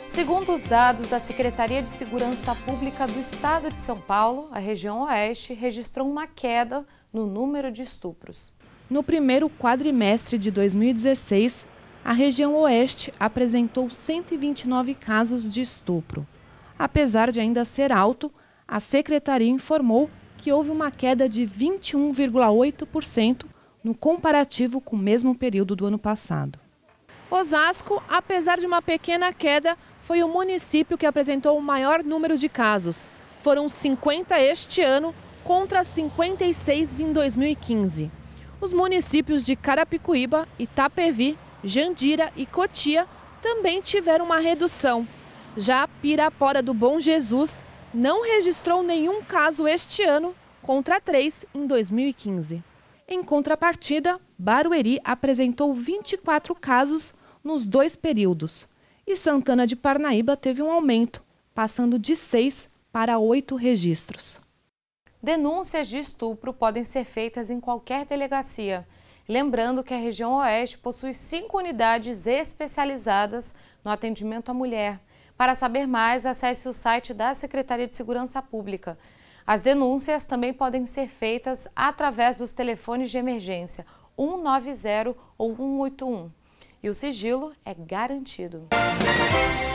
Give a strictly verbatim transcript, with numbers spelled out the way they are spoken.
Segundo os dados da Secretaria de Segurança Pública do Estado de São Paulo, a região Oeste registrou uma queda no número de estupros. No primeiro quadrimestre de dois mil e dezesseis, a região Oeste apresentou cento e vinte e nove casos de estupro. Apesar de ainda ser alto, a Secretaria informou que houve uma queda de vinte e um vírgula oito por cento no comparativo com o mesmo período do ano passado. Osasco, apesar de uma pequena queda, foi o município que apresentou o maior número de casos. Foram cinquenta este ano contra cinquenta e seis em dois mil e quinze. Os municípios de Carapicuíba, Itapevi, Jandira e Cotia também tiveram uma redução. Já Pirapora do Bom Jesus não registrou nenhum caso este ano contra três em dois mil e quinze. Em contrapartida, Barueri apresentou vinte e quatro casos nos dois períodos. E Santana de Parnaíba teve um aumento, passando de seis para oito registros. Denúncias de estupro podem ser feitas em qualquer delegacia. Lembrando que a região Oeste possui cinco unidades especializadas no atendimento à mulher. Para saber mais, acesse o site da Secretaria de Segurança Pública. As denúncias também podem ser feitas através dos telefones de emergência um nove zero ou um oito um. E o sigilo é garantido.